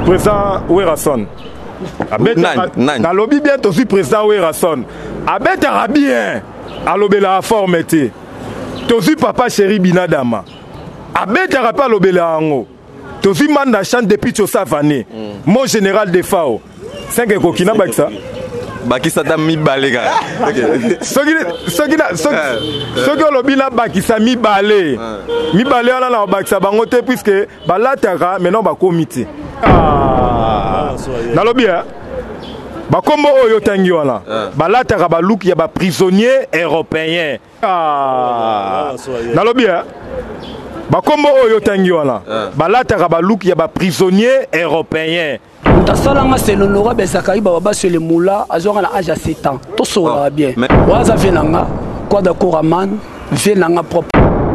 président Werason. Na lobby bien aussi président Werason. Abetara bien. Alobela forme été. Tozi papa chéri Binadama. Abetara pas lobela ango. Tozi manda chan depuis Tchosavane. Mon général de FAO. 5 kokina bakisa. Bakisa ta mi balega. Soki lobina bakisa mi balé. Mi balé ala na bakisa bango te puisque balataka maintenant ba comité. Na lobby bakombo oyo tangi wana balataka ba look ya ba prisonnier européen. Na lobby bakombo oyo tangi wana balataka ba look ya ba prisonnier européen. Tasalanga c'est l'honorable Zakaï Baba sur le moula à l'âge à 7 ans. Tout ça bien. Waza Venanga, quoi d'accord Aman, Venanga propre.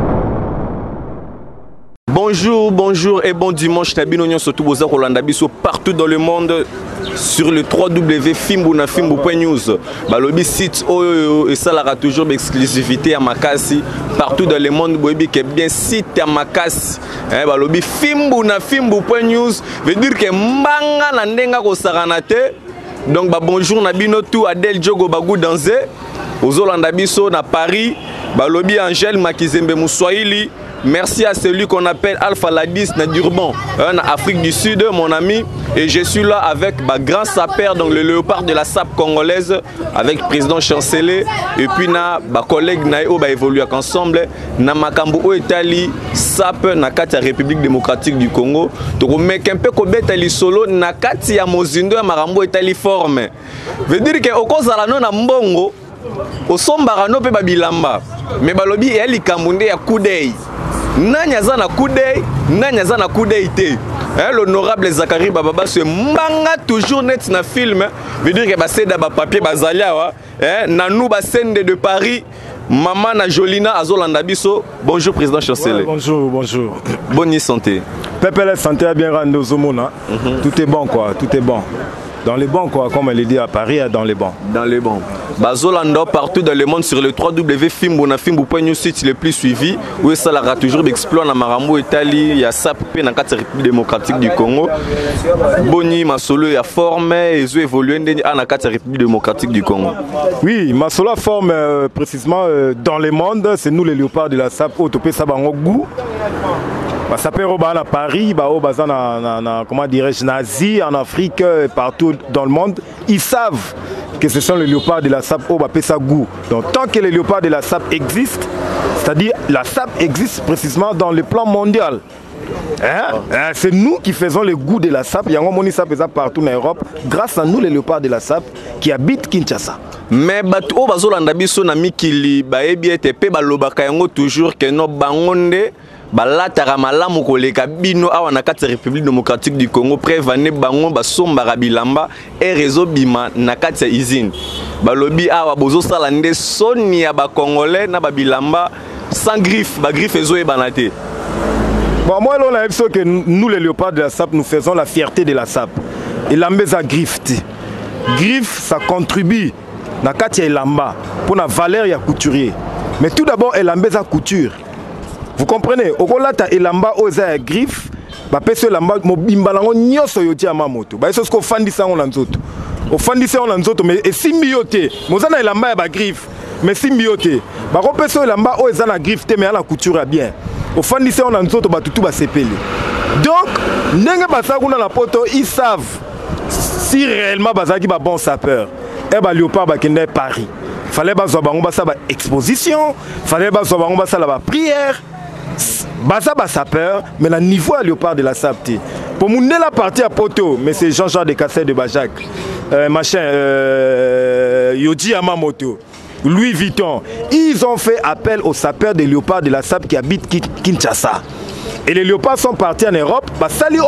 Bonjour, bonjour et bon dimanche. Tabino surtout aux Rolanda Bisso partout dans le monde sur le www.fimbunafimbu.news. Balobi site et ça l'aura toujours d'exclusivité à Makassi partout dans le monde. Bobi qui est bien site à Makassi. Balobi fimbunafimbu.news veut dire que mbanga na ndenga ko saranate. Donc bonjour Nabino tout Adel Djogo Bagou Danze aux Rolanda Bisso na Paris. Balobi Angèle Makizembe Mouswahili. Merci à celui qu'on appelle Alpha Ladis Nadurban, en Afrique du Sud, mon ami. Et je suis là avec ma grand sapeur, donc le léopard de la SAP congolaise, avec le président chancelier. Et puis, ma collègue Naïo va évoluer ensemble. Na Makambo Etali, SAP, na Kati République démocratique du Congo. Donc, mec un peu comme Betali solo, na Kati ya Mozindo, Marambo Etali forme. Veut dire que au Kozalano na Mbongo, au Sombarano pe Babilamba. Mais balobi et Ali Kamunde ya Koudei. Nanyaza na Koudei, Nanyaza na Koudei te. L'honorable Zakari Bababa se mbanga toujours net na film. Veut dire que ba seda ba papier bazalia wa. Nanou ba scène de Paris. Maman na Jolina Azolanda Bisso. Bonjour président chancelier. Ouais, bonjour, bonjour. Bonne santé. Pépé santé a bien rendu aux Omona. Tout est bon quoi, tout est bon. Dans les bons quoi, comme elle le dit à Paris, dans les bons. Dans les bons. Bazolanda partout dans le monde sur le www.fimbunafimbu.news site le plus suivi. Où ça l'aura toujours d'exploit dans Marambo Italie, il y a SAP dans la République démocratique du Congo. Boni Masolo il y a forme et zo évolué dans la République démocratique du Congo. Oui, Masolo forme précisément dans le monde, c'est nous les léopards de la SAP Otopé Sabangogou. Ça peut être à Paris, comment dirais-je, nazi, en Afrique, partout dans le monde. Ils savent que ce sont les léopards de la SAP au Bapesagou. Donc tant que les léopards de la SAP existent, c'est-à-dire la SAP existe précisément dans le plan mondial. C'est nous qui faisons le goût de la SAP. Il y a un SAP partout en Europe, grâce à nous les léopards de la SAP qui habitent Kinshasa. Mais bato bazolanda biso na mikili baebi etepe balobaka yango toujours que no bangonde balataka malamu koleka bino awa na kati République démocratique du Congo prévane bango basombaka bilamba et réseau bima na kati usine balobi awa bozo sala nde soni ya ba congolais na ba bilamba sans griffe ba griffe ezo ebanate. Bon moi on a vu que nous les léopards de la SAP nous faisons la fierté de la SAP. Et l'ambeza griffe. Griffe ça contribue na kati ya elamba pour la valeur ya couturier. Mais tout d'abord elambeza couture. Vous comprenez? Okolata elamba oza griffe, ba peso elamba mobimba lango nyoso yoti ya mamoto. Ba eso sko fandisa on nzoto. O fandisa on nzoto mais simbiote. Mozana elamba ya ba griffe, mais simbiote. Ba ko peso elamba oza na griffe te mais na couture ya bien. O fandisa on nzoto ba tutu ba sepeli. Donc, ndenge basakuna na poto, ils savent si réellement bazaki ba bon sapeur. Et bah léopard bah kende Paris. Fallait bah zobango bah ça bah exposition. Fallait bah zobango bah ça la bah prière. Bah ça bah sapeur. Mais le niveau à léopard de la sapti. Pour mon la partie à poto, mais c'est Jean-Jean de Cassel de Bajak, machin, Yoji Yamamoto, Louis Vuitton. Ils ont fait appel aux sapeurs des léopards de la SAP qui habitent Kinshasa. Et les léopards sont partis en Europe. Bah,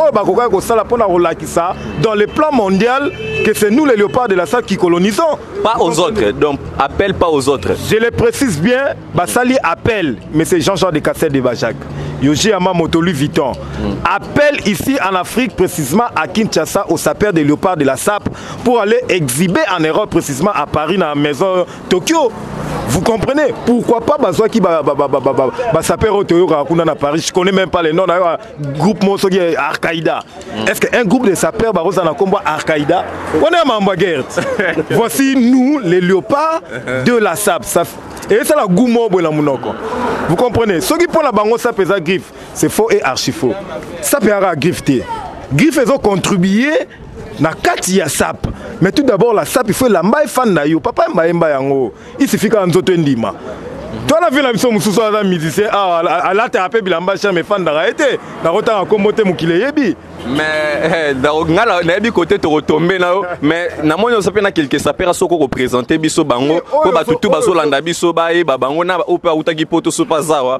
dans le plan mondial, que c'est nous les léopards de la SAP qui colonisons. Pas aux autres, donc appelle pas aux autres. Je le précise bien, bah, Sali appelle, mais c'est Jean-Jean de Cassel de Bajak, Yoji Yamamoto, Louis Vuitton. Appelle ici en Afrique, précisément à Kinshasa, aux sapeurs des léopards de la SAP pour aller exhiber en Europe, précisément à Paris, dans la maison Tokyo. Vous comprenez? Pourquoi pas Bazoa qui sapeur au Toyo à Paris? Je connais même pas les noms d'un groupe qui est Al-Qaïda. Est-ce qu'un groupe de sapeurs va combat Al-Qaïda? On est membre guerre. Voici nous, les léopards de la SAP. Et c'est la goumo de la mounoko. Vous comprenez? Ceux qui prennent la bango SAP et la griffe, c'est faux et archi faux. SAP est à griffe. Griffe, ils ont contribué na kati ya SAP. Mais tout d'abord, la SAP, il faut la mbaye fan na yo. Papa mbaye yango. Il suffit qu'on zote ndima. Toi, la vie, la mission, moussou, la musicien, à la thérapie, bilamba, cher, mes fans d'arrêter. La rota en commoté, moukile yebi. Mais, dans le côté, tu retombes là. Mais, na moi, on s'appelle quelques sapeurs à soko représenter biso bango. Pour batutu baso landa biso bae, babango na opa utagi poto supazawa.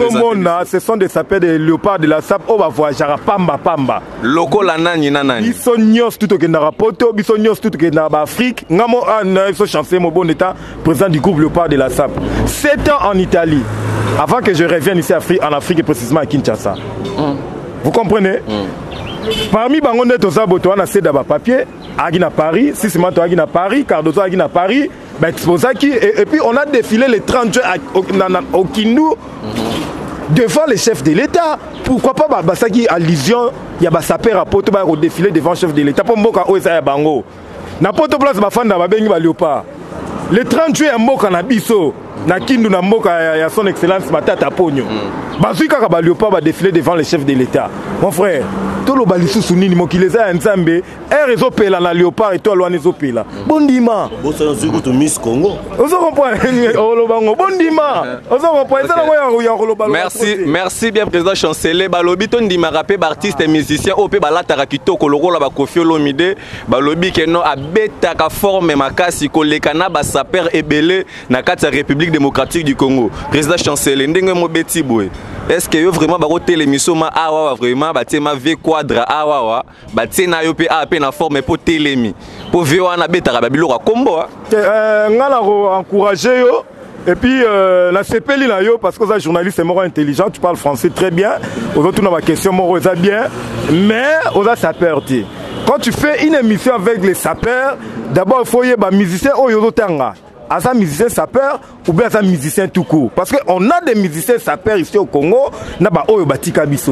Ce sont des sapeurs de léopards de la SAP. On va voir, jara pamba pamba. Loko la nani nanani. Biso nyos tout au Kendara poto, biso nyos tout au Kendara Afrique. Ngamo an, so chancé mon bon état, président du groupe léopard de la SAP. 7 ans en Italie, avant que je revienne ici en Afrique et précisément à Kinshasa. Vous comprenez? Parmi Bangonde Tosa Boto, on a fait d'abord papier, Agina Paris, Sissimato Agina Paris, Cardozo Agina Paris, et puis on a défilé les 30 juin au Kindu devant les chefs de l'État. Pourquoi pas Basaki allusion, il y a Basaper à Poto au défilé devant le chef de l'État. Pour Mboka Oesa Bango. Na Poto Place Bafanda Babengi Baliopa. Le 30 juin, Mboka na Biso. Na Kindu na Mboka ya son excellence Matata Pogno. Bazuika Kabaliopa va défiler devant les chefs de l'État. Mon frère, tout le balisou sounini mokileza nzambe, réseau pela na léopard et toi loin les opela. Bondima. Bosa nzuku to Miss Congo. Ozo comprendre olobango bondima. Ozo comprendre ça ya olobango. Merci bien président chancelier balobi ton ndima rapé artiste et musicien opé balataka kitoko lokola ba Koffi Olomide balobi ke no abeta ka forme makasi kolekana ba saper ebele na kati ya République démocratique du Congo. Président chancelier ndenge mo beti boy. Est-ce que yo vraiment ba roté l'émission ma awa vraiment ba tema V quadra awa ba tena yo pe AP na forme pour télémi pour vio na beta ba biloko kombo ngala ko encourager yo et puis la CPL na yo parce que ça journaliste est mort intelligent, tu parles français très bien. Aujourd'hui on a ma question mort ça bien mais on a sapeur. Quand tu fais une émission avec les sapeurs, d'abord il faut y ba musicien oyo tanga. À ça musicien sapeur ou bien à ça musicien tout court. Parce qu'on a des musiciens sapeurs ici au Congo, na ba oyo batika biso.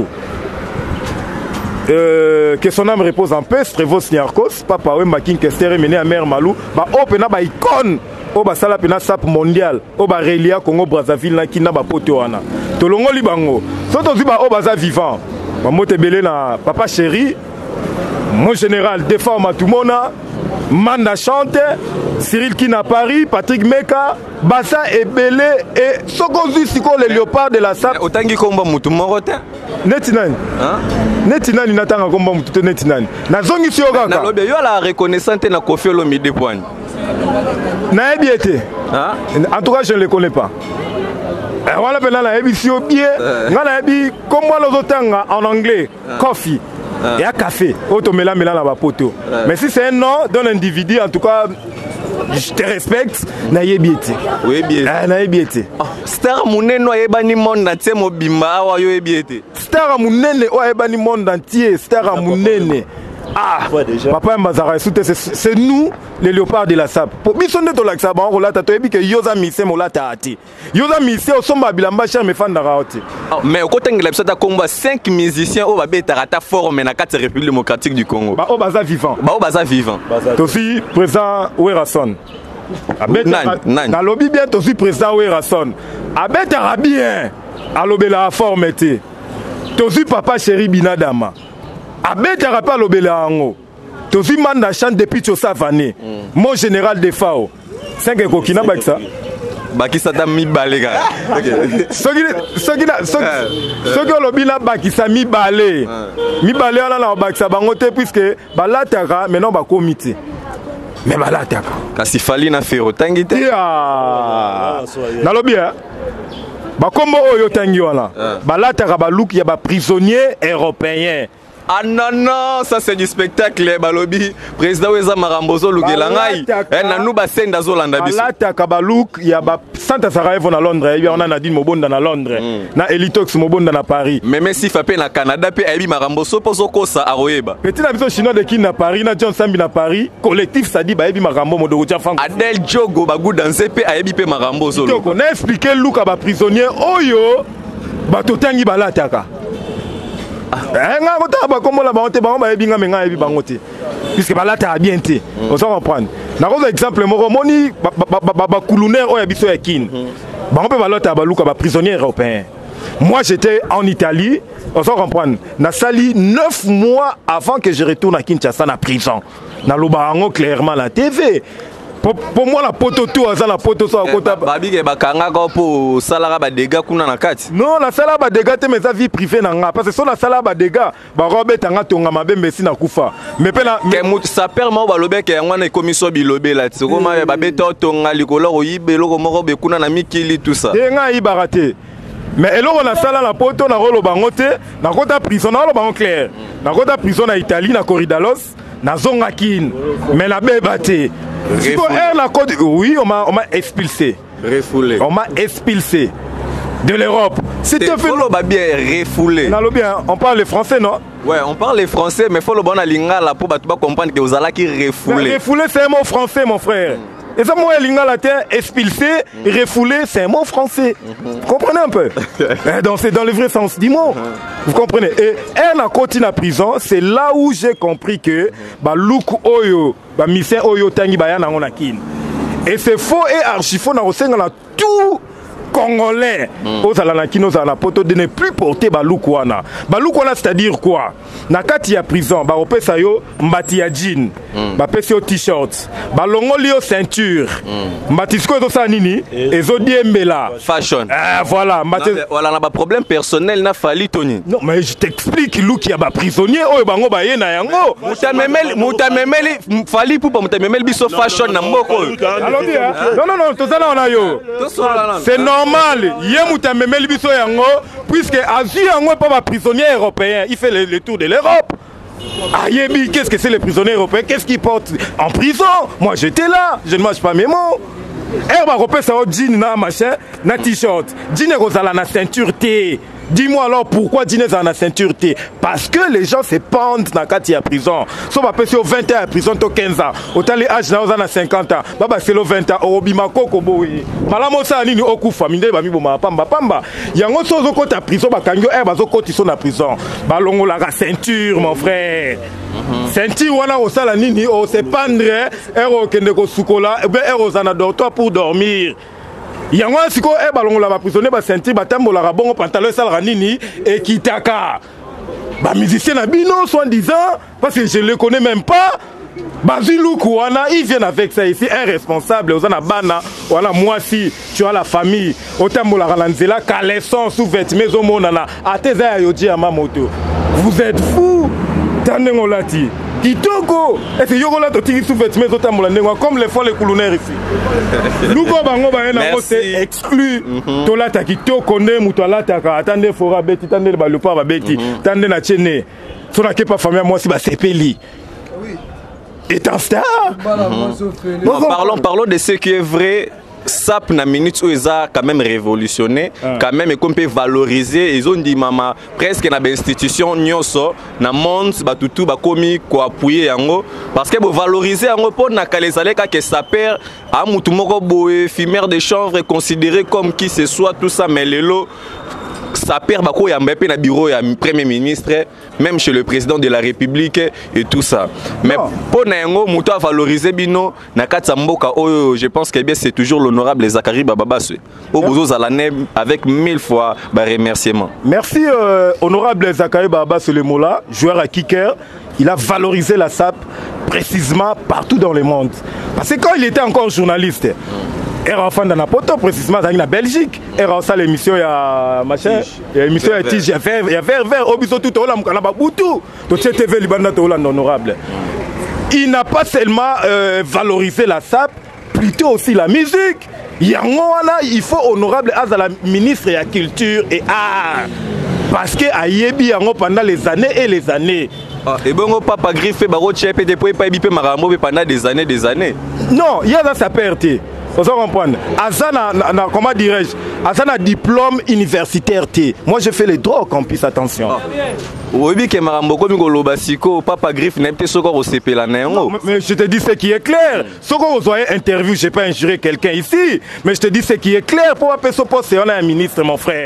Que son âme repose en paix, Strevos Niarkos, Papa Wemba King Kester mené à Mère Malou, ba opena ba icône, o ba sala pena sap mondial, o ba relia Congo Brazzaville na kina ba potewana. Tolongo libango. Soto ziba o baza vivant. Ba mote belé na Papa Chéri, mon général défend Matumona. Manda Chante, Cyril Kina Paris, Patrick Meka, Bassa et Belé et Sokozu Siko les léopards de la SAP. Otangi Komba Mutu Morotin. Netinani. Netinani Natanga Komba Mutu Netinani. Na zongi Sioga. Na lobe yo la reconnaissante na Koffi Olomide point. Na ebiete. En tout cas, je ne le connais pas. Voilà maintenant la émission bien. Na ebi comme moi les otanga en anglais, coffee. Il y a café, automela mela na bapoto. Mais si c'est un nom d'un individu, en tout cas, je te respecte, na yebiete. Oui, bien. Na yebiete. Star Munene oyebani monde entier mobimba awa yo yebiete. Star Munene oyebani monde entier, Star Munene. Ah, papa Mbazara, c'est nous les léopards de la SAP. Pour bisonner to la SAP, on l'a tatoué que yoza mise mola taati. Yoza mise au somba bilamba cher me fan d'araoti. Mais au côté de l'absata Congo, 5 musiciens au babé tarata forme na 4 République démocratique du Congo. Ba au baza vivant. Ba au baza vivant. Aussi président Werason. Na lobby bien aussi président Werason. Abeta bien. A lobby la forme était. Aussi papa chéri Binadama. Abeta rappel au Bélango. Tozi Manda Chante depuis Tchosavane. Mon général de FAO. 5 kokina baksa. Bakisa da mi balega. Soki olobi na bakisa mi balé. Mi balé ala na baksa bangote puisque balataka maintenant ba comité. Mais balataka. Kasi fali na fero tangite. Na lobi ba kombo oyo tangi wana. Balataka ba look ya ba prisonnier européen. Ah non, non, ça c'est du spectacle, Balobi. Président Weza Marambozo Lugelangai. Nanou Basenda Zolanda Biso. Balata Kabalouk, il y a Santa Sarajevo à Londres, il y a Nadine Mobonda à Londres, na Elitox Mobonda à Paris. Mais si Fapé na Canada, puis Ebi Marambozo Pozoko sa Aroeba. Petit habitant chinois de Kin à Paris, na John Sambi à Paris, collectif Sadi Baebi Marambo Modoja Fang. Adel Djogo Bagou danser pe Ebi pe Marambozo. On a expliqué Luka ba prisonnier Oyo, Batotangi Balataka. nga kota ba kombo la bangote bango ba ebinga menga ebi bangote puisque balata a bien té on s'en comprendre na ko exemple moko moni ba kuluner o ya biso ya kin bango pe balata ba luka ba prisonnier européen. Moi j'étais en Italie, on s'en comprendre na sali 9 mois avant que je retourne à Kinshasa na prison na lobango clairement la TV. Pour moi la poto tout la poto so akota babi ke bakanga ko po salara ba dégâts kuna na kati. Non la sala ba dégâts te mais sa vie privée na nga parce que so la sala ba dégâts ba robeta nga tonga mabembe si na kufa mais pe na ke mutu sa père mo ba lobeke yango na commission bilobe la tsoko ma ba beta tonga likolo ko yibelo ko moko be kuna na mikili tout ça e nga ibarate mais eloko na sala la poto na rolo bango te na kota prison na rolo bango clair na kota prison na Italie na Corridalos na zonga kin mais la bébate. Oui, on m'a expulsé. Refoulé. On m'a expulsé de l'Europe. C'était fait. Bien refoulé. On parle le français, non? Ouais, on parle le français, mais il faut le bon lingala pour comprendre que vous allez qui refoulé. Refoulé, c'est un mot français, mon frère. Et ça, moi, lingala, expulsé, refoulé, c'est un mot français. Vous comprenez un peu? C'est dans le vrai sens du mot. Vous comprenez? Et elle a continué à prison, c'est là où j'ai compris que Louk Oyo, Missé Oyo Tangi Bayana on a kin. Et c'est faux et archi faux, on a tout Congolais aux Alanakino, aux Alapoto de ne plus porter Baloukwana. Baloukwana, c'est-à-dire quoi? Nakati ya prison, Barope Sayo, Mbati ya jean, Bapesi au t-shirt, Balongoli au ceinture, Mbatisko Ezo Nini, Ezo Diembela. Fashion. Voilà. Voilà, on a un problème personnel, n'a fallu Tony. Non, mais je t'explique, Lou qui a ba prisonnier, oh, bango ba yena yango. Moutamemel, fali pour Moutamemel biso fashion na mboko. Non, tout ça là on a yo. C'est normal, yé Moutamemel biso yango, puisque Azu yango pas ba prisonnier européen, il fait le tour de l'Europe. Ayebi, qu'est-ce que c'est les prisonniers européens? Qu'est-ce qu'ils portent en prison? Moi j'étais là, je ne mange pas mes mots. Herba repère ça au jean na machin, na t-shirt. Jean est na ceinture T. Dis-moi alors pourquoi jean est na ceinture T? Parce que les gens se pendent dans la à prison. Sauf à passer au 20 ans à prison, au 15 ans. Autant les âges na 50 ans. Baba c'est le 20 ans. Au bimako koboui. Malamo sa nini okufa minde ba mi boma pamba. Yango sozo ko ta prison ba kanyo herba zo ko tiso na prison. Balongo la ceinture mon frère. Ceinture wana o sala nini o se pendre ero kende ko sukola be ero zana dortoir pour dormir. Yango siko e balongo la ba prisonnier ba ceinture ba tambola ka bongo pantalon sala nini e kitaka. Ba musicien na bino soi-disant parce que je le connais même pas. Bazilou Kouana, ils viennent avec ça ici, un responsable, aux Anabana, voilà, moi si tu as la famille, autant la Ralanzela, caleçon, sous-vêtements, au monana, à tes ayodji à ma moto. Vous êtes fous, Tanengolati. Kitoko, et c'est Yogola to tiki sous-vêtements, autant molanengo, comme les font les coulonnaires ici. Nous, Bango, c'est exclu. Tolata Kitoko, ne Moutolata, attendez, Fora Betty, attendez, le Balupa, Betty, attendez, la Tchéné. Son a pas famille, moi si, c'est Peli. Et un star. Parlons de ce qui est vrai. SAP na minute où ils ont quand même révolutionné, quand même et qu'on peut valoriser. Ils ont dit maman presque na institution nyoso na monde batutu ba komi ko appuyer yango parce que pour valoriser yango pour na kalezale que ça perd à mutu moko boé fumeur de chanvre considéré comme qui ce soit tout ça mais lelo ça perd bako ya mbépé na bureau ya premier ministre même chez le président de la République et tout ça mais pour nango muto a valoriser bino na katsa mboka oyo je pense que bien c'est toujours l'honorable Zakari Bababaswe au bozo zalané avec 1000 fois ba remerciements. Merci honorable Zakari Bababaswe le mola joueur à kicker, il a valorisé la SAP précisément partout dans le monde parce que quand il était encore journaliste era enfant dans la poto précisément dans la Belgique era ça l'émission ya machin l'émission ya tige ya vert obiso tout ola mukana ba butu to TV libanda to ola honorable il n'a pas seulement valorisé la SAP plutôt aussi la musique yango wana il faut honorable à la ministre de la culture et art parce que ayebi yango pendant les années et les années. Et bon, papa griffé baro tchepé depuis pas bipé marambo pendant des années. Non, il y a dans sa perte. Vous comprenez? Azana, comment dirais-je? Azana diplôme universitaire. Moi, je fais les droits au campus, attention. Oui, que marambo comme golobasiko, papa griffe n'est pas encore au CP là, non? Mais je te dis ce qui est clair. Ce que vous avez interview, je n'ai pas injuré quelqu'un ici, mais je te dis ce qui est clair. Pour appeler ce poste, on a un ministre, mon frère.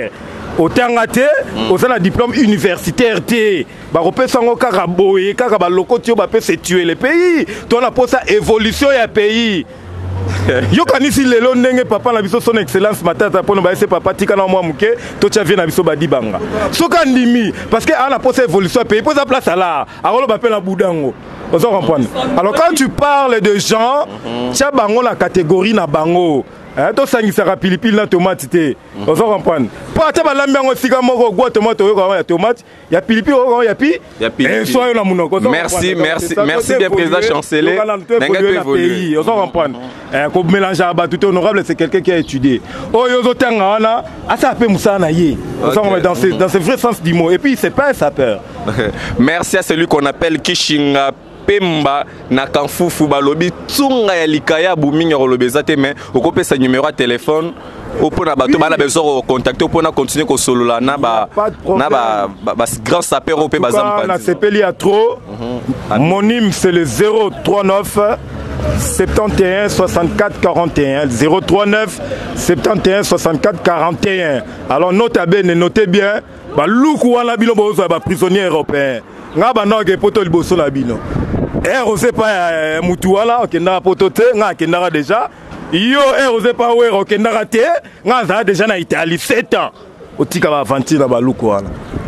otanga te oza na diplôme universitaire te bakopesa ngo kaka boye kaka baloko ti oyo bapesa tuer le pays to na posa évolution ya pays yokanisi lelo ndenge papa na biso son excellence matata mpono bayese papa tika na mwa moke to tia vie na biso badibanga soki andimi parce que ana posa évolution ya pays posa place ala akoloba mpe na budango ozo comprendre. Alors quand tu parles de gens tia bango na catégorie na bango to sangisaka pilipili na tomate te ozo comprendre po ata balambi yango esika moko ogwa tomate oyoka ya tomate ya pilipili oyoka ya pilipili soyo na munoko. Merci bien président chancelier na pays ozo comprendre ko mélanger ba tout honorable c'est quelqu'un qui a étudié oyo ozotanga wana asa pe musana na ye ozo comprendre dans ce vrai sens du mot et puis c'est pas un sapeur. Merci à celui qu'on appelle Kishinga Pemba na Kanfufu balobi tsunga ya likaya buminga rolobeza te mais okopesa numéro de téléphone opona bato bana besoin contacter opona continuer ko solola na ba grand sapeur opé bazam na sepeli à trop mon numéro c'est le 039 71 64 41 039 71 64 41. Alors notez bien baluku wana bino bozo ba prisonnier européen nga banoke poto liboso na bino osé pas mutu wana okendaka poto te nga akendaka déjà yo osé pas wera okendaka te nga azala déjà na Italie 7 ans otika ba aventure na baluku wana.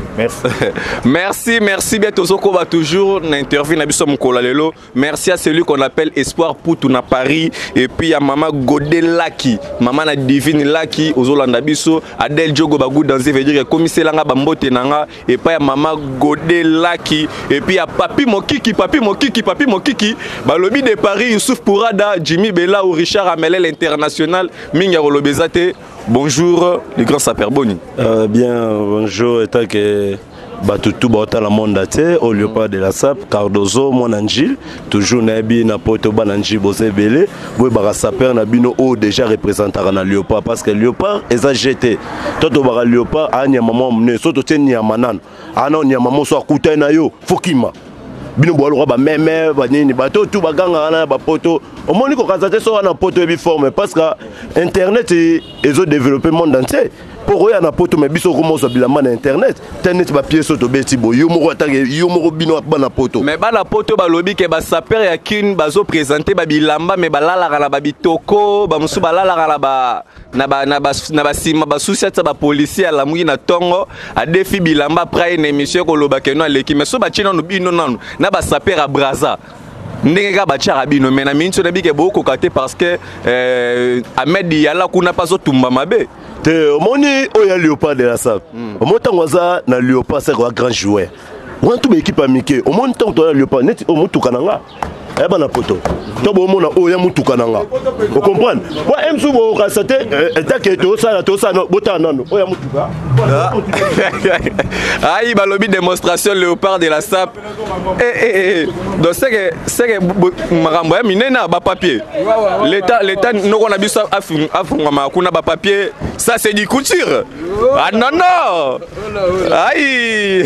Merci bien Tozoko va toujours n'interview na biso mkola lelo. Merci à celui qu'on appelle Espoir Poutou na Paris et puis à maman Godé Laki, maman na Divine Laki ozolanda biso Adel Jogo bagou danser veut dire commissaire langa bambote nanga et puis à maman Godé Laki et puis à papi Mokiki balobi de Paris Youssouf Pourada Jimmy Bella ou Richard Amele l'international Minga Rolobezate. Bonjour les grands sapeurs Boni. Bien bonjour et tant que Batutu bota la monde ate au Léopard de la SAP Cardozo mon Angil toujours nabi na poto bananji bozebele boy bara sapeur na bino o déjà représentant na Léopard parce que Léopard eza jeté toto bara Léopard anya maman mne soto teni ya manan ana nya maman so akuta na yo fokima bino bolo ba meme ba nini bato tu baganga na ba poto au monde ko kazate so na poto e bi forme parce que internet ezo développer monde entier pour eux na poto mais biso ko moso bilama na internet internet ba pièce auto beti bo yo moko atange yo moko bino ba na poto mais ba na poto ba lobi ke ba saper ya kin bazo présenter ba bilamba mais ba lala kana ba bitoko ba musu ba lala kana ba na ba sima ba souciata ba policier la mugi na tongo a défi bilamba après une émission ko loba ke no aleki mais so ba chino no bino nanu na ba saper a Braza ndenge ka ba tchara bino mais na minso na bi ke boko kate parce que Ahmed Yala kuna pas otumba mabe te omoni oya Léopard de la SAP omotangoza na Léopard c'est un grand joueur on tout équipe amike omoni tango na Léopard net omotukananga eba na poto to bo mona oya mutukananga o comprendre wa emsu bo kasate etake to sala bota nano oya mutuka aïe balobi démonstration Léopard de la SAP donc c'est que marambo ya minena ba papier l'état noko na biso afunga makuna ba papier ça c'est du couture ah non aïe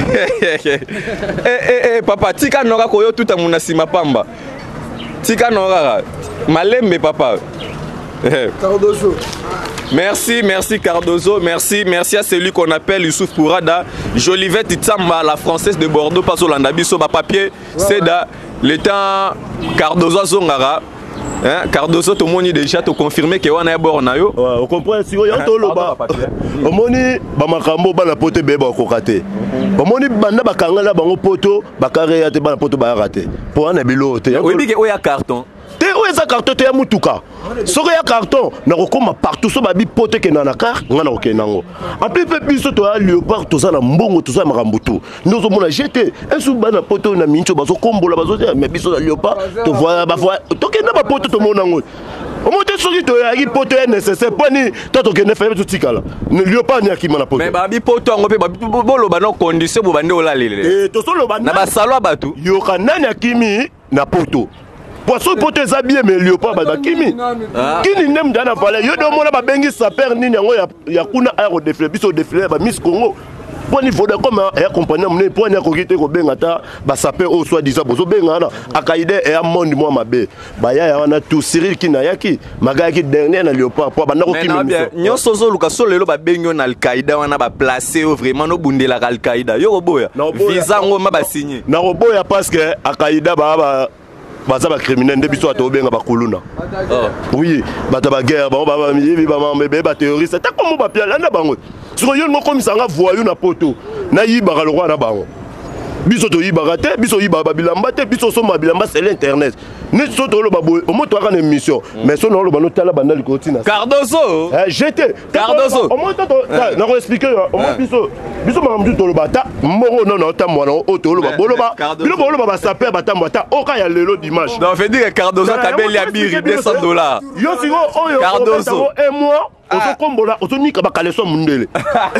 papa tika noka koyo tout amuna sima pamba tika noka malembe papa Cardozo. Merci Cardozo, merci à celui qu'on appelle Youssouf Pourada, Jolivette Tsamba, la française de Bordeaux, pas au Landabiso, ma papier, c'est da l'état Cardozo Zongara. Cardozo, tout le monde déjà te confirmer que on est bord na yo. On comprend si on y a tout le bas. Au moni, bamakambo bana pote beba kokate. Au moni banda bakangala bango poto, bakare ya te bana poto ba raté. Pour un ebilo te. Oui, bi que oya carton. Te oya carton te ya mutuka. Soko ya carton na kokoma partout so babi pote ke na car ngana okenango. En plus pe biso to ya Léopard to za na mbongo to za makambutu. Nous zo mona jeté un sou bana poto na mincho bazo kombola bazo mais biso na Léopard to voya ba voya to ke na ba poto to mona ngo. O mote soki to ya poto est nécessaire poni to to ke ne fait tout tikala. Ne Léopard ni akima na poto. Mais babi poto ngo pe babi bolo bana condition bo bande olalele. To so lo bana na ba salwa batu. Yo kanani akimi na poto. Poisson pour tes habits mais Léopard ba kimi kini nem dana parler yo do mona ba bengi saper nini yango ya kuna aéro défilé biso défilé ba Miss Congo pour niveau de comme accompagner mon pour ne kokite ko bengata ba sapé au soit disant bozo bengana akaide et monde moi mabe ba ya wana tout Cyril Kinayaki magaki dernier na Léopard pour bana ko kimisa nyonso zo luka so lelo ba bengo na Al-Qaïda wana ba placer vraiment no bundela Al-Qaïda yo boya visa ngoma ba signer na boya parce que akaida ba baza ba criminel nde biso atobenga ba kuluna oui bata ba guerre ba miyibi ba mambebe ba terroriste ta comme ba pia landa bango siko yo ngo komisa nga voyou na poto na yiba le roi na bango biso to yiba te biso yiba ba bilamba te biso so ma bilamba c'est l'internet ne so to lo ba o moto aka na émission mais so no lo ba no tala banda likotina Cardozo j'étais Cardozo o moto to na ko expliquer o moto biso ma mdu to lo bata moro non ta mwana o to lo ba boloba bilo boloba ba saper bata mbata o ka ya lelo dimanche non fait dire Cardozo kabeli abiri $200 yo sigo oyo Cardozo et moi ozo kombola ozo nika ba kaleso mundele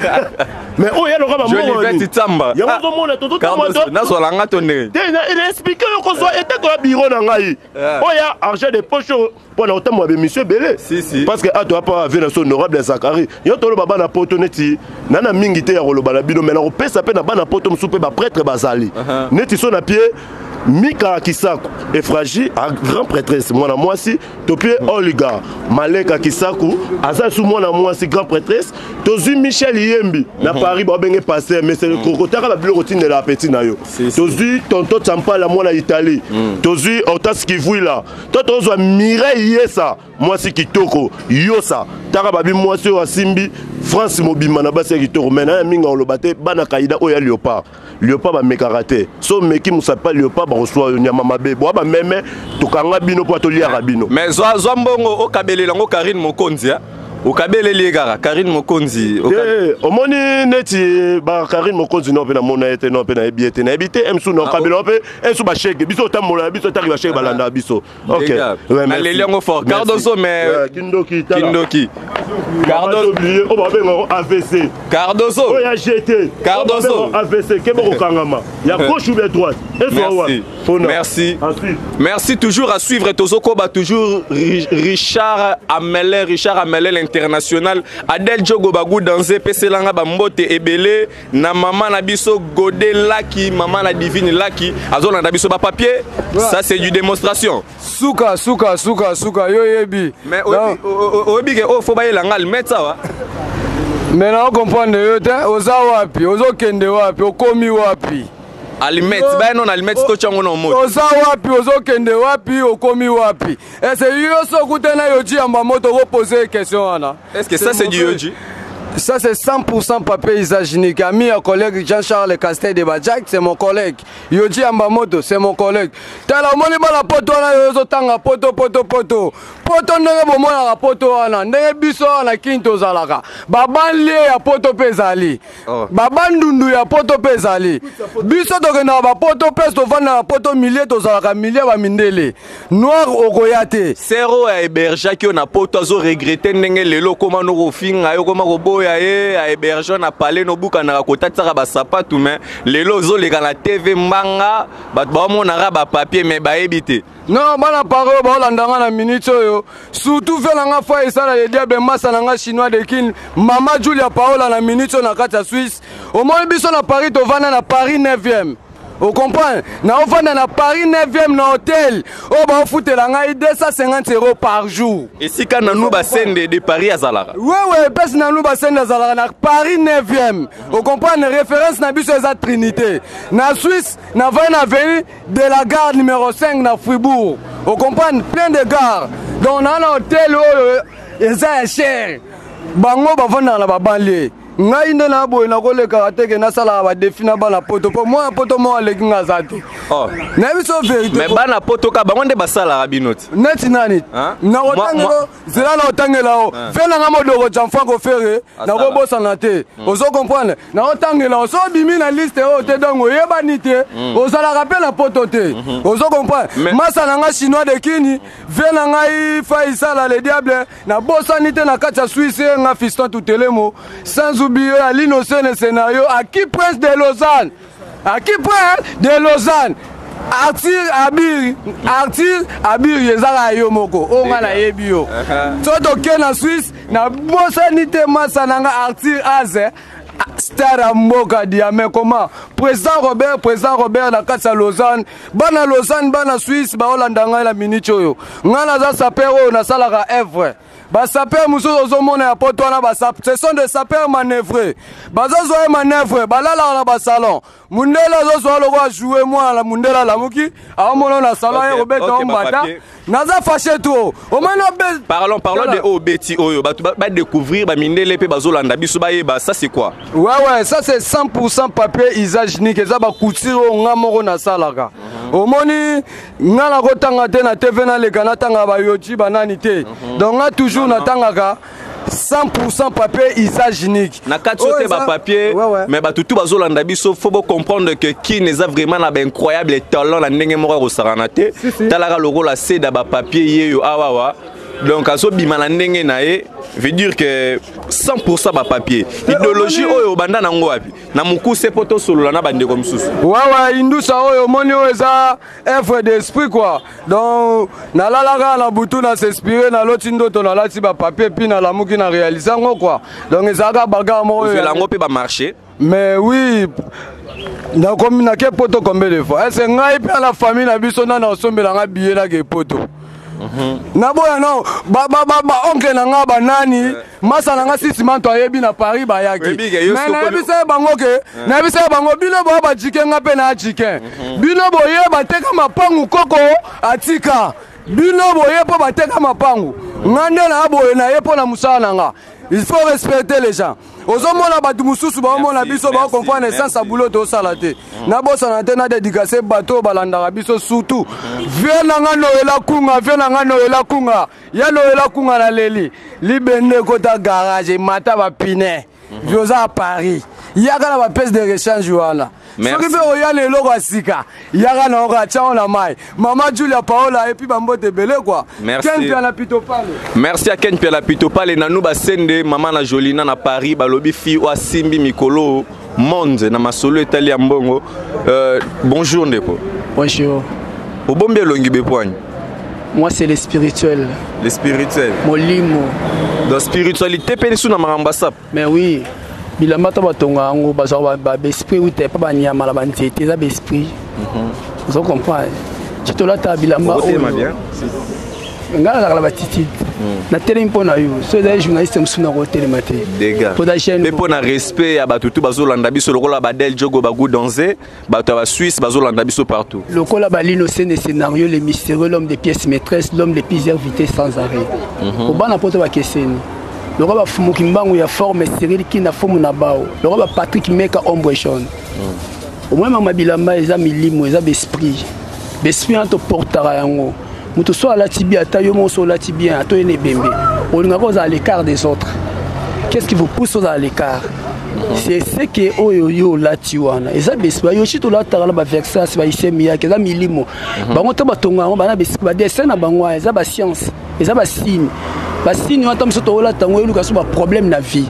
mais o ya lo ka ba moro Joli petit tamba ya ozo mona to Cardozo na so langa tonne il explique ko so était to bureau na ngai o ya argent de poche pour na otamwa be monsieur Belé parce que a to pas venir son honorable Zakari yo to lo baba na poto neti nana mingi te ya koloba na bino mais na ko pesa pe na bana poto msupe ba prêtre bazali neti so na pied Mika Kisaku est fragile, grand prêtresse, moi si, topie Oliga, Maleka Kisaku, Azasu moi si, grand prêtresse, Tozu Michel Yembi, na Paris, Babenge passé, mais c'est le crocodile, la bureautine de la petite nayo. Tozu, tonton Champa, la moi la Italie, Tozu, Otas Kivoui là, Tozo Mireille Yesa, moi si Kitoko, Yosa, Tarababi, moi si Wasimbi, France Mobima, Nabase Kitoko, maintenant, Minga Olobate, Bana Kaïda, Oya Léopard. Léopard ba mekarate so meki musapa Léopard ba reçoit nyama mabe bo ba meme to kanga bino po to liara bino mais zo mbongo o kabele lango Karine Mokonzi o kabele liegara Karine Mokonzi o moni neti ba Karine Mokonzi no pe na mona ete no pe na ebiete na ebite emsu no kabelo pe emsu ba chege biso tamola biso tari ba chege balanda biso OK na le lango fort Cardozo mais Kindoki Cardozo oublié o ba bengo AVC Cardozo o ya jeté Cardozo AVC kebo ko kangama ya gauche ou bien droite merci toujours à suivre Tozo Koba toujours Richard Amelé l'international Adel Djogo Bagou danser peselanga bambote ebele na maman na biso Godé Laki maman na divine Laki azona na biso ba papier ça c'est du démonstration suka yo yebi mais obi ke o faut ba yelanga mettre ça wa mais na comprendre yo te oza wapi ozokende wapi okomi wapi Alimet ba non alimet ko chango no moto oza wapi ozokende wapi okomi wapi est-ce yo so kutena yo ji amba moto ko poser question ana est-ce que ça c'est du yoji ça c'est 100% papier hygiénique. Ami un collègue Jean-Charles Castel de Badjak, c'est mon collègue. Yoji Ambamoto, c'est mon collègue. Tala moni ba la poto na yo tanga poto ndenge bomo na poto wana ndenge biso na kinto zalaka. Babanle ya poto pezali. Babandundu ya poto pezali. Biso to na ba poto pesto vana poto millier to zalaka millier ba mindele. Noir okoyate. Zéro ya héberger ki na poto zo regretter ndenge lelo koma no kofinga yo koma koboya a héberger na palais no buka na kota tsaka ba sapatu mais lelo zo leka na TV mbanga bat ba mona ba papier mais ba ebité non bana parole ba olandanga na minute oyo surtout fait nga fois esala le diable massa nga chinois de kin mama Julia Paola na minute na kata Suisse au moins biso na Paris to vana na Paris 9e. Vous comprenez? Na ofanda na Paris 9e na hôtel. Oh ba foutela nga 250 € par jour. Et si quand nous ba scène de Paris à Zalara. Ouais parce na nous ba scène de Zalara na Paris 9e. Vous comprenez référence na biso eza Trinité. Na Suisse na va na avenue de la gare numéro 5 na Fribourg. Vous comprenez plein de gares. Donc na hôtel eza cher. Bango ba vanda na ba banlieue. Ngai nde na boy na koleka teke na sala ba defina bana poto po moi poto mo aleki ngazati na biso vérité mais bana poto ka bango nde basala rabinoti neti nani na otangelo zela na otangela o fela nga modoko jamfa ko fere na ko bosa na te ozo comprendre na otangela so bimi na liste o te dongo yeba nité ozala rappel na poto te ozo comprendre masa na nga chinois de kini vela ngai faisala le diable na bosa nité na kacha Suisse nga fiston tutelemo sans oublier à l'innocent scénario à qui prince de Lausanne Arthur Abir yezala yo moko o nga na yebi yo so to ke na Suisse na bosanité masa nanga Arthur Aze star à Mboka Diamé. Comment? Président Robert, la Casa Lausanne, Bana Lausanne, Bana Suisse, ba Hollandanga la Minichoyo. Ngana za sapero na salara evre. Ba sapeur muso ozomona ya poto na ba sap. Ce sont des sapeurs manœuvrés. Ba zo zo manœuvre, ba la na ba salon. Mundela zo zo lo wa jouer moi la Mundela la muki. A mono na salon et Robert Ombata. Naza fâché tout. Parlons de Obeti Oyo. Ba découvrir ba Mindele pe ba Zolanda biso ba yeba, ça c'est quoi? Ouais, ça c'est 100% papier usage unique. Ça ba couture nga moko na salaka. Omoni nga la kotanga te na TV na le kana tanga ba yoti banani te. Donc nga toujours na tanga 100% papier usage unique. Na katsote ba papier mais ba tutu ba Zolanda biso faut comprendre que qui n'est vraiment na ba incroyable talent la ndenge moko ko saranate. Talaka logo la seda ba papier yeyo awawa. Donc aso bimala ndenge na ye veut dire que 100% ba papier. Idéologie oyo banda na ngo wapi? Na mukuse poto solo na bande comme sous. Ouais, indusa oyo moni oyo eza œuvre d'esprit quoi. Donc na la na butu na s'inspirer na loti ndoto na lati ba papier puis na la muki na réaliser ngo quoi. Donc ezaka baga mo oyo. La ngo pe ba marcher. Mais oui, na comme na ke poto combien de fois? Est-ce ngai pe la famille na biso na osombela nga billet na ke poto. Na boya non ba oncle na nga banani masa na nga sisi manto ayebi na Paris ba yaki mais na bisa bango ke na bisa bango bino bo ba jike nga pe na jike bino boye ba teka mapangu koko atika bino boye po ba teka mapangu ngande na boye na yepo na musala nga. Il faut respecter les gens. Ozomona batu mususu ba omona biso ba comprendre essence boulot to salate. Na bosa na tena dédicacer bateau balanda biso surtout. Viens nga noela kunga, viens nga noela kunga. Ya noela kunga na leli. Libende kota garage mata ba pine. Vioza à Paris. Yaka na ba pièce de rechange wana. Soki pe oyane eloko asika. Yaka na oka tchao na mai. Mama Julia Paola et puis bambote belé quoi. Ken Piala Pitopale. Merci à Ken Piala Pitopale na nous ba sende maman na Jolina na Paris balobi fi wa simbi mikolo monde na masolo etali ya mbongo. Bonjour Ndeko. Bonjour. Obombe longi bepoigne. Moi c'est le spirituel. Le spirituel. Molimo. Dans spiritualité pe sou na maramba sap. Mais oui. Bilamba to batonga ngo bazwa ba esprit ou te pa ba nyama la bantete za esprit. Vous comprenez? Tu te la ta bilamba o. Ngala la batiti. Na télé mpona yo. So des journalistes msuna ko télé maté. Dégâts. Mais pour na respect ya batutu bazolanda biso lokola badel jogo bagu danser, bato ba Suisse bazolanda biso partout. Lokola balino scène scénario les mystérieux l'homme des pièces maîtresses, l'homme des plusieurs vitesses sans arrêt. Au bana poto ba keseni. Le roi Fumukimbangu ya forme Cyril qui na forme na bao. Le roi Patrick Meka ombre jaune. Au moins mama bilamba eza milimo eza besprit. Besprit anto portara yango. Mutu so ala tibia ta yo mon so la tibia to ene bembe. On nga cause à l'écart des autres. Qu'est-ce qui vous pousse à l'écart? C'est ce que oyo yo la tiwana. Eza besprit yo chito la tara ba vexas ba isemia eza milimo. Bango to batonga ba na besprit ba dessin na bango eza ba science. Eza ba signe. Si nous avons un problème dans la vie.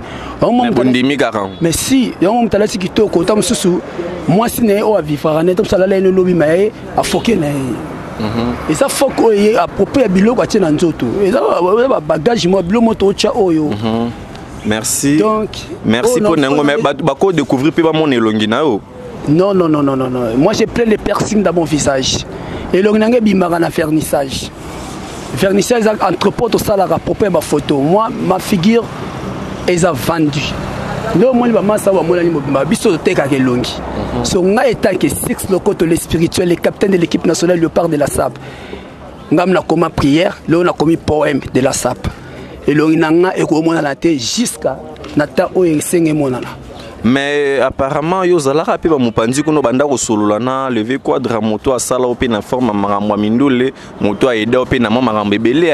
Mais si, on a dit que moi, si nous avons vivre, on a lobby à foquer. Et ça, faut qu'il y ait approprié bilo quoi tient dans zoto. Et ça, bagage moi bilo moto cha oyo. Merci. Donc, merci pour nous. Mais bako découvrir pas mon elongi na yo. Non. Moi, j'ai plein de piercings dans mon visage. Et l'onganga bimara na vernissage. Vernissage entrepôt tout ça la propre ma photo. Moi ma figure est vendue. Non moi ba masa wa mona ni mobimba biso teka ke longi. So nga état que six lokoto le spirituel le capitaine de l'équipe nationale Léopard de la SAP. Ngam na koma prière, là on a commis poème de la SAP. Et l'orinanga e ko mona la té jusqu'à nata o esenge mona la. Mais apparemment yo zala rapé ba mupandi kuno banda ko solola na lever quadra moto a sala ope na forme marambo mindole moto a eda ope na marambo ebele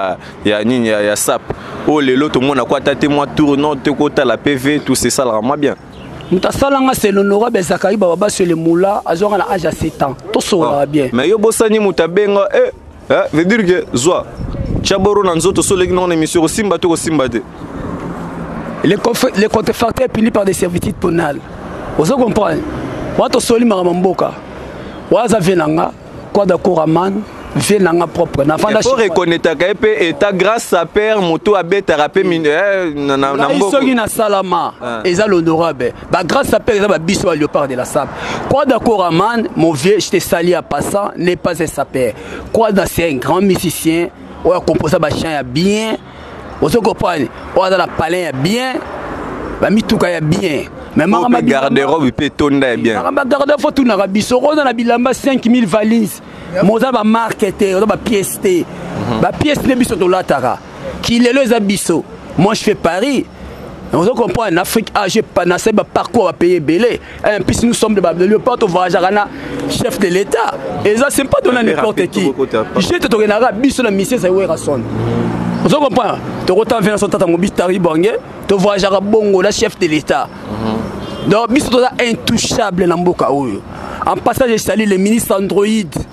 ya sap o lelo to mona kwa tate moi tournon te kota la PV tout c'est ça vraiment bien. Mutasalanga c'est l'honorable Zakaï Baba sur le moula azora na âge à 7 ans. To solola bien. Mais yo bosani mutabenga veut dire que zwa chaboro na nzoto solegi na émission simba to simba de. Les contrefacteurs punis par des servitudes pénales. Vous comprenez? Wato soli maramamboka. Waza venanga, quoi d'accord aman, vie nanga propre na il faut reconnaître que pe état grâce à père moto abeta rapé na mboko soki na salama eza l'honorable ba grâce à père eza ba biso ba léopard de la SAP quoi d'accord man mon vieux je te sali à passant n'est pas un sapeur quoi c'est un grand musicien ou a composé ba chant bien on se comprend ou dans la palais bien ba mituka ya bien mais ma garde-robe peut tonda bien ma garde-robe tout na biso roza na bilamba 5000 valises moza ba marketer ba pièce té ba pièce de biso to latara qui les abisso moi je fais Paris on se comprend en Afrique j'ai pas na c'est ba parcours à payer belé et puis nous sommes de léopard au voyage à chef de l'état et ça c'est pas donner n'importe qui j'ai te tokenara biso na mission ça ouais rason on se comprend tu retan venir son tata mobile tari bangé tu voyage à bongo la chef de l'état donc biso to intouchable na mboka oyo en passage je salue les ministres Android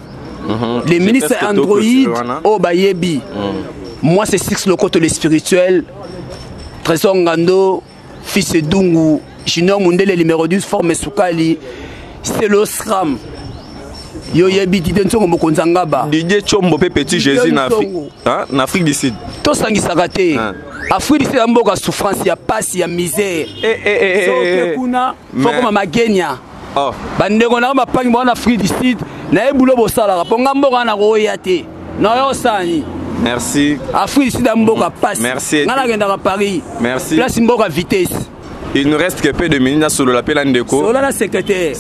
les ministres Android oh bayebi moi c'est Six Lokoto les spirituels Trésor Ngando fils de Dungu Junior Mundele numéro 12 forme Soukali c'est le SRAM yo yebi dide ntongo mokonza ngaba Didier Chombo pe petit Jésus na Afrique en Afrique du Sud to sangisa raté Afrique du Sud mboka souffrance ya passe ya misère so kuna foko mama Kenya bandeko na mapangi bona Afrique du Sud na ebulo bosala ponga mboka na koya te na yo sani merci Afrique du Sud mboka passe merci ngana kenda ka Paris merci place mboka vitesse. Il nous reste que peu de minutes sur l'appel à Ndeko. Sur la secrétaire.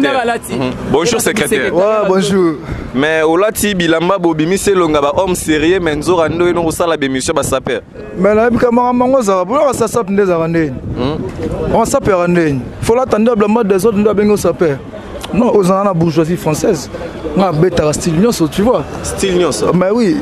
Bonjour secrétaire. Ouais, bonjour. Mais Olati Bilamba Bobimi c'est l'ongaba homme sérieux mais nzo rando eno sala bémission ba saper. Mais là kamara mango za bolo ça sap ndé za randé. On saper randé. Faut l'attendre blanc des autres ndoba bengo saper. Non, aux la bourgeoisie française. Na beta style nyonso, tu vois. Style nyonso. Mais oui.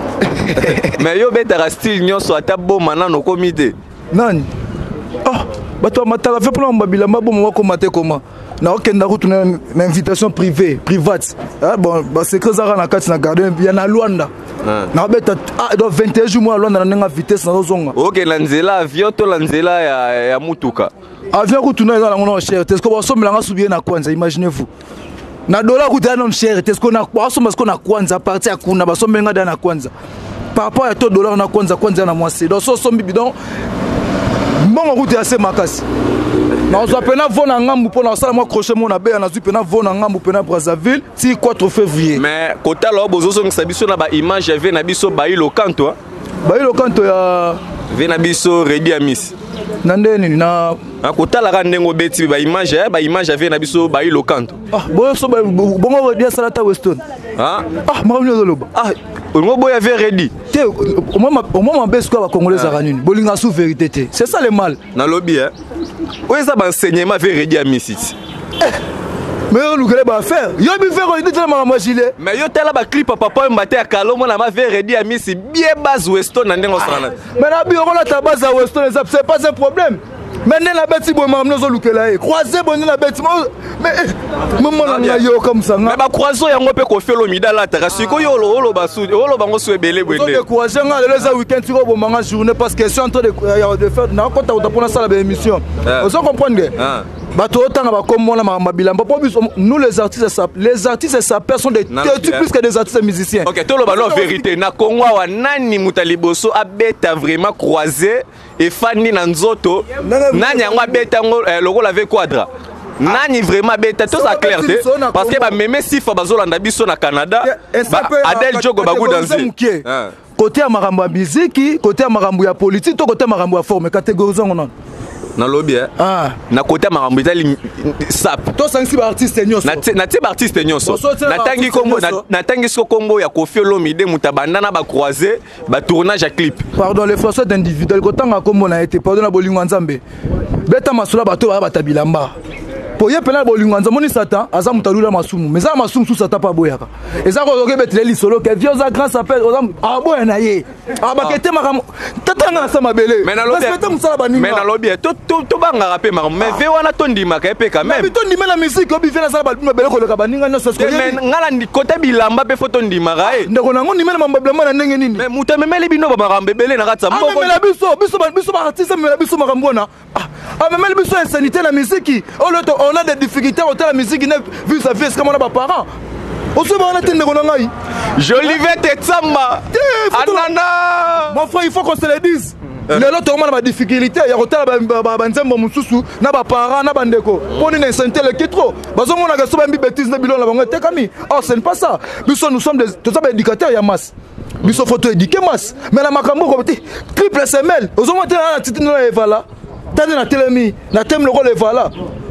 Mais yo beta style nyonso ata bo mana no comité. Nani? Ah, bato matala fait pour mbabila mabo mo ko maté comment. Na okenda retourner une invitation privée, private. Ah bon, bah c'est que ça na kati na garder bien na Luanda. Na beta do 21 jours moi Luanda na nga vitesse na zonga. OK, lanzela avion to lanzela ya mutuka. Avion retourner dans la mon cher. Est-ce que vous sommes là soubier na kwanza, imaginez-vous. Na dollar retourner non cher, est-ce qu'on a quoi sommes qu'on a kwanza partir kuna ba sombe nga na kwanza. Par rapport à ton dollar na kwanza na mwasi. Donc so sombi bidon bon route assez makasi na ozapena vona ngambu pona sala moi crochet mon abe na zupena vona ngambu pena Brazzaville si 4 février mais kota lo bozoso ngisa biso na ba image ave na biso ba ilo kanto ya ve na biso ready amis na ndeni na kota la ndengo beti ba image ave na biso ba ilo kanto boyo so bongo ready salata Weston marino zoloba on boya ve ready au moment besko ba congolais aranini bolinga sous vérité té c'est ça le mal na lobby où est ça ba enseignement ve ready amis mais on voulait pas faire yo bi faire ready tellement ma gilet mais yo tela ba clip papa mbaté ya kalomo na ma ve ready amis bien base Weston na ndengo sana mais na bi on a ta base à Weston c'est pas un problème. Maintenant la bête si bon mamno zo lukela croiser bon la bête mais maman na yo comme ça mais ba croiser yango pe ko felo midala ta siko yo lo ba su yo lo bango su ebele bwele donc croiser nga les week-end tiro bon manga journée parce que je suis en train de faire na ko ta pour ça la émission vous comprenez bato otanga ba comme mona mabilamba pour nous les artistes ça personne des plus que des artistes musiciens. OK to lo ba la vérité na Congo wa nani mutaliboso abeta vraiment croiser et fani na nzoto nani yango abeta ngo lokola avec quadra nani vraiment beta tout ça clarté parce que ba meme sifa bazolanda biso na Canada Adel Jogo bagu danser côté ya makambo ya musique côté ya makambo ya politique to côté ya makambo ya forme catégorie zongo non na lobby na côté makambo itali sap to sangisi ba artiste nyonso na ti ba artiste nyonso na tangi so kombo ya Koffi Olomide mutabanda na ba croiser ba tournage à clip pardon les français d'individuel kotanga kombo na été pardon na bolingo nzambe beta masula bato ba batabilamba poye pena bolingo nzambe moni satan aza mutalula masumu mais za masumu sous satan pa boyaka eza ko ke beteli solo ke vieux za grand s'appelle boya na ye bakete makamo tatanga sa mabele mais na lobby to banga rapé mais ve wana to ndima ka pe quand même to ndima la musique obi vena sa balbum bele ko le kabaninga nyoso ko mais ngala ndi kota bilamba pe photo ndima ka ndeko nango ndima na mambabla na ndenge nini mais muta memele bino ba makambe bele na katsa mboko mais la biso ba artiste mais la biso makambo na memele biso insanité la musique on a des difficultés au la musique vu sa vie comme on a pas parents Oso ba na tende kona ngai. Jolivet Tsamba. Anana. Mon frère, il faut qu'on se le dise. Lelo to ma difficulté ya kotala ba nzembo mususu na ba parents na bandeko. Poni na santé le kitro. Bazo mona ga so ba mbi bêtise na bilon la bango tekami. Oh, ce n'est pas ça. Nous sommes des éducateurs ya masse. Biso photo éduquer masse. Mais la makambo ko ti triple semelle. Ozo monter na titi na evala. Tande na telemi, na tem le rôle evala.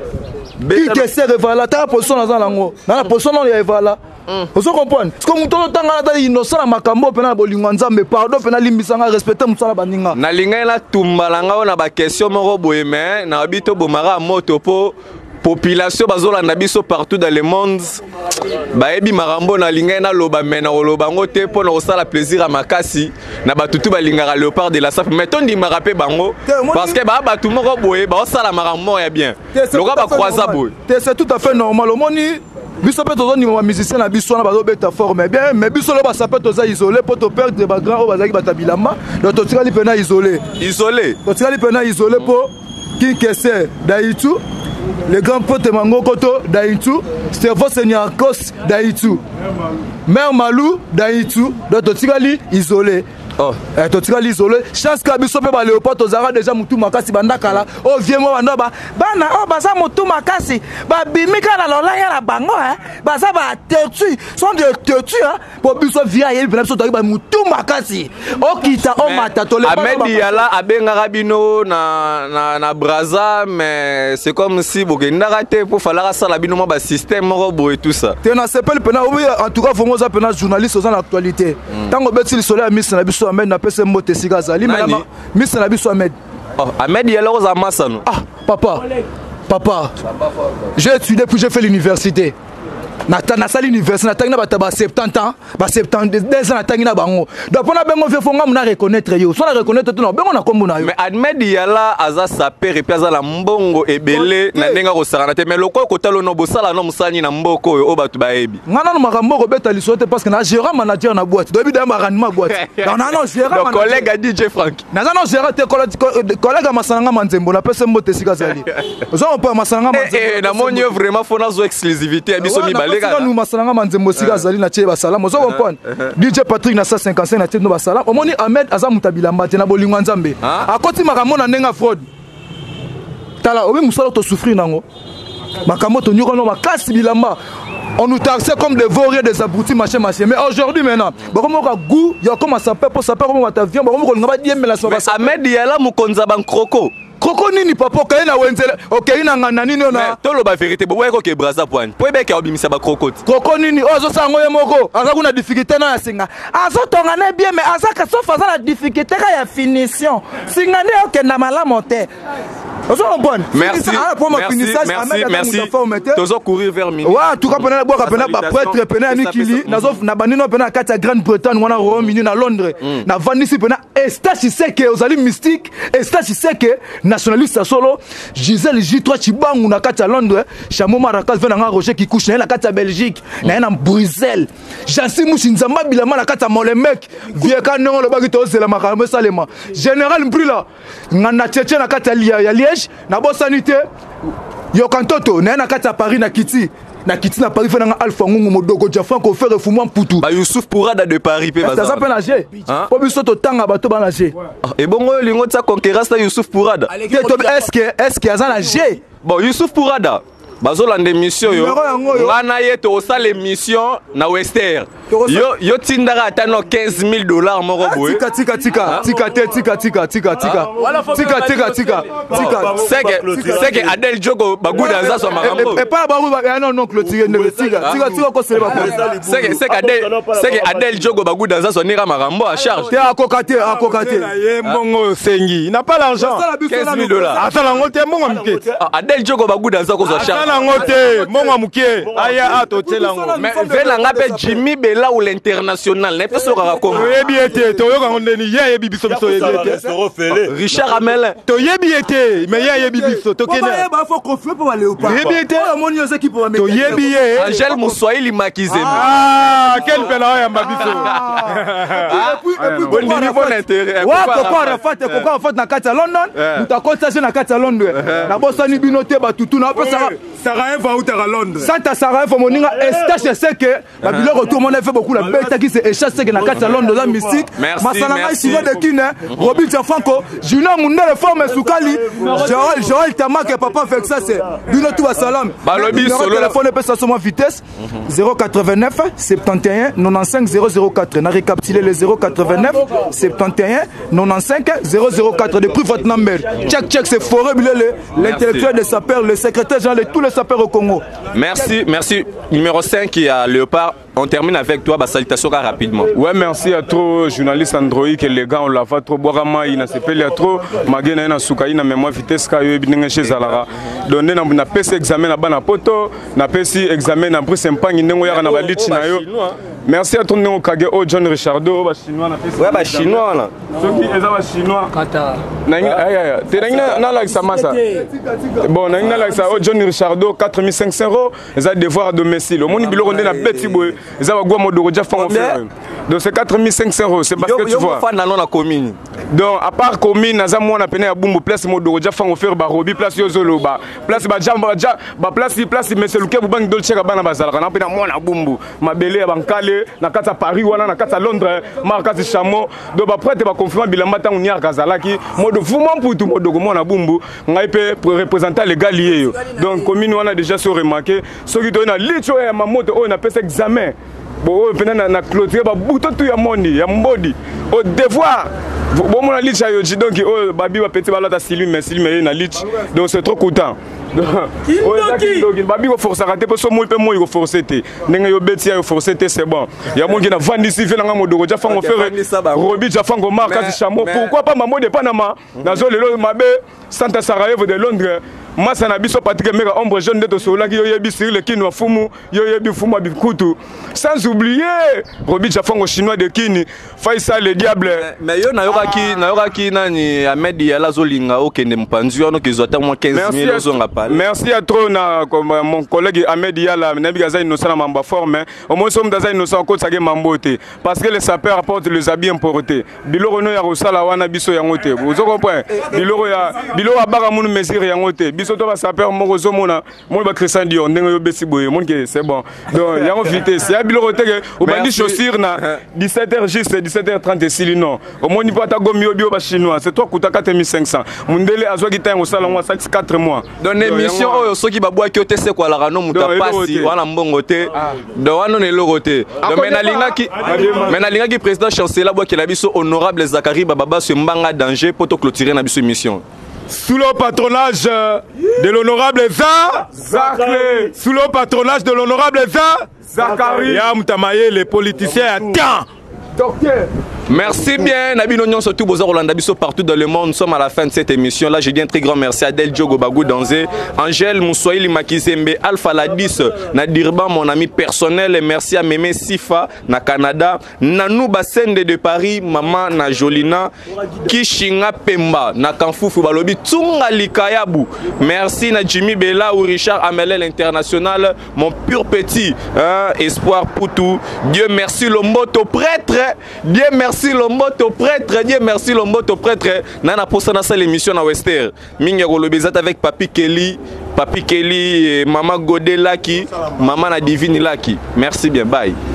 Qui que c'est evala, ta position dans lango. Na la position na evala. Vous comprenez? Parce que nous avons innocent à Makambo, pena bolinganza, mais pardon, pena limbisanga respecter musala baninga. Na linga na tumbalanga na ba question moko boyeme, na bito bomara moto po population bazolanda biso partout dans le monde. Ba ebi marambo na linga na loba mena loba ngote po na osala plaisir à makasi na batutu balingara léopard de la SAP. Mais ton di marape bango parce que ba batu moko boye ba osala marambo ya bien. Loka ba croisa boye. C'est tout à fait normal. Omoni biso pe tozo nimo musicien na biso na bazo beta forme bien mais biso lo ba sapé toza isolé pour te perdre de ba grand o bazaki batabilamba donc to tika li pena isolé to tika li pena isolé pour qui kesse daitu le grand pote mango koto daitu Stevo Senyarkos daitu Mère Malou daitu donc to tika li isolé. Oh, to tika l'isolé. Chance que biso pe ba Léopard tozara déjà mutu makasi bandakala. Oh vieux moi banoba. Bana oh baza mutu makasi. Ba bimika na lola ya la bango hein. Baza ba tetu. Sont de tetu hein. Pour biso via yeli biso to ba mutu makasi. Oh kita oh mata to le ba. Ahmed Yala abenga rabino na Braza mais c'est comme si bokenda raté pour falloir ça la bino ba système robo et tout ça. Tu na sepel pena oui en tout cas faut ça pena journaliste aux l'actualité. Tango beti le soleil a mis na biso Ahmed na pese mote sigazali mais Miss na biso Ahmed. Oh, Ahmed yala oza masano. Ah papa. J'ai étudié puis j'ai fait l'université. Na sali université na tangina ba 70 ans, ba 72 ans na tangina bango. Donc on a bengo vieux fonga muna reconnaître yo. So na reconnaître tout na bengo na kombo na yo. Mais Ahmed yala aza saper et piaza la mbongo ebele na ndenga ko sarana te mais loko ko talo no bosala no musani na mboko o batu ba ebi. Ngana no makambo ko beta lisote parce que na gérant manager na boîte. Dobi da maranima boîte. Non gérant manager. Collègue a DJ Frank. Na non gérant te collègue masananga manzembo na pese mbote sikazali. Ozo on peut masananga manzembo. Na monyo vraiment faut na zo exclusivité biso mi balega. Nous masalanga manzembo sika zali na tie basala mozo comprendre DJ Patrick na 155 na tie no basala omoni Ahmed aza mutabila mbate na bolingo nzambe akoti makambo na ndenga fraude tala obi musala to souffrir nango makambo to nyoko no makasi bilamba on nous taxait comme des vauriens des abrutis machin mais aujourd'hui maintenant bokomo ka goût ya comme ça peut pour ça peut comme ta viande bokomo ko ngaba diembe la so Ahmed yala mukonza ban kroko Koko nini papa okaye na wenzele okaye na ngana nini ona tolo ba vérité bo ko ke braza point po ebe ke obimisa ba krokoti koko nini ozo sango ye moko aza kuna difficulté na singa azo tonga na bien mais aza ka so faza la difficulté ka ya finition singa ne okenda malamu te ozo bon merci tozo courir vers midi wa tout cas pena boka pena ba prêtre pena nikili nazo na banino pena kati ya Grande-Bretagne wana Royaume-Uni na Londres na vanisi pena estachi seke ozali mystique estachi seke nationaliste solo Gisèle J3 Chibangu na kati ya Londres Chamo Marakas vena nga Roger qui couche na kati ya Belgique na na Bruxelles Jansi Mushinzamba bilama na kati ya Molenbeek vieka non le bagi to zela makambo salema général Mbrila ngana tchétché na kati ya Liège na bosanité yo kantoto na kati ya Paris na Kiti na Paris fena nga Alpha Ngungu Modogo Jafan ko faire fumu mputu ba Youssouf Pourada de Paris pe baza ça peut nager po biso to tanga bato ba nager et bongo lingo tsa concurrence na Youssouf Pourada est-ce que aza nager bon Youssouf Pourada bazolanda émission yo ngana yeto osala émission na Wester yo tindaka atano $15,000 moko boye tika c'est que Adel Jogo baguda za so makambo et pas bagu non clôturer tika ko sele ba c'est que Adel Jogo baguda za so nira makambo à charge te akokate mbongo sengi n'a pas l'argent $15,000 atala ngote mbongo mike Adel Jogo baguda za ko so charge atala ngote mbongo muke aya atotelango mais vela ngape Jimmy Bela Bella ou l'international. N'est pas ce qu'on raconte. Richard Amel. Angèle Moussoaïli Makizé. Ah, quel bel Mabiso. Bon niveau d'intérêt. Pourquoi on fait na kati London? Nous t'accordons na kati London. Na bossa ni binoté ba tutu na pas Sarah va où à Londres. Santa Sarah faut moninga estache c'est que la bilo retour mon fait beaucoup la bête qui c'est échasse c'est que na kati London la mystique. Masalanga Silo de Kine, Robin Franco, Junior Mundele forme Soukali, Joël Tamak et papa fait ça c'est bino tout wa salam. Balobi solo téléphone peut ça sur vitesse 089 71 95 004. Na récapituler les 089 71 95 004 depuis votre number. Check c'est forêt l'intellectuel de sapeurs, le secrétaire général de tous les sapeurs au Congo. Merci. Numéro 5 qui a Léopard. On termine avec toi, salutation rapidement. Ouais, merci à trop journaliste Android que les gars on l'a fait trop boirama il n'a s'appelé à trop magena na sukai na mémoire vitesse ka yo bininga chez Zalara. Donné na PC examen na bana poto, na PC examen na prise empagne nengo ya na balichi na yo. Merci à ton nom Kage O John Richardo ba chinois na PC. Ouais ba chinois là. Ceux qui ba chinois. Kata. Na te na like ça massa. Bon na like ça O John Richardo 4500 €, ça devoir à domicile. Au monde bilo rondé na petit boy. Donc c'est 4500 €, c'est parce que tu vois. Donc à part commune, on a peine à Bumbu place modo déjà fait offert barobi place yozoloba place bajamba place mais c'est le cas bang dolce bana bazala na peine moi na Bumbu mabele bankale na kata Paris wana na kata Londres markati chamo donc ba prête ba confirmer bilamba ta unia kazalaki modo fumant pour tout modo mo na Bumbu ngai pe pour représenter les gars liés donc commune wana déjà se remarqué ceux qui donnent licho ya mamoto on a fait examen. Bon, na clôture ba bouton tout ya mondi ya mbodi au devoir bon mon lich ayo donc oh babi ba petit balata silu mais na lich donc c'est trop content donc babi ko forcer rater parce que moi pe moi ko forcer té ndenge yo beti yo forcer té c'est bon ya mon qui na vandi si fait nga modoko ja fango faire robi ja fango marka chamo pourquoi pas maman de Panama na zo lelo mabe Santa Sarajevo de Londres Massa na biso Patrick Mega ombre jeune de Sola qui yoyebi sur le Kino Fumu yoyebi Fumu bikutu sans oublier Robi Jafango chinois de Kini Faisal le diable mais yo na yoraki nani Ahmed Yala zolinga okende mpanzi ono ki zota moins 15000 ozonga pale. Merci à trop na mon collègue Ahmed Yala nabi gaza innocent na mamba forme au moins somme daza innocent ko tsage mambote parce que les sapeurs apportent les habits importés biloro no ya rosala wana biso yangote vous comprenez biloro abaka munu mesure yangote biso to ba sapeur moko zomona mon ba Christian Dior ndenge yo besi boye mon que c'est bon donc yango vitesse ya biloro teke au bandi chaussure na 17h juste 17h30 silino au moins ni pas ta gomi yo bio ba chinois c'est toi kuta 4500 mundele azwa kita ngo sala ngo 4 mois donc émission oyo soki ba boaki otese kwa la rano muta pasi wana mbongo te donc wana ne logote donc menalinga ki président chancelier boaki la biso honorable Zakari Baba Mbanga danger pour to clôturer na biso émission. Sous le patronage de l'honorable Zakari. Sous le patronage de l'honorable Zakari. Yamtamaye, les politiciens attendent. Docteur. Merci bien, Nabino Nyon, surtout Boza Rolanda Bisso partout dans le monde. Nous sommes à la fin de cette émission. Là, je dis un très grand merci à Del Diogo Bagou Danzé, Angèle Moussoaïli Makizembe, Alpha Ladis, Nadirba, mon ami personnel. Et merci à Mémé Sifa, na Canada, Nanou Bassende de Paris, Maman na Jolina, Kishinga Pemba, na Kanfoufou Balobi, Tsunga Likayabu. Merci na Jimmy Bella ou Richard Amelel International, mon pur petit espoir pour tout. Dieu merci Lomboto prêtre, Dieu merci Lomboto prêtre, Dieu merci Lomboto prêtre. Nana posa na salle émission na Wester. Minga Golobezat avec Papi Kelly et Maman Godé Laki, Maman na Divine Laki. Merci bien, bye.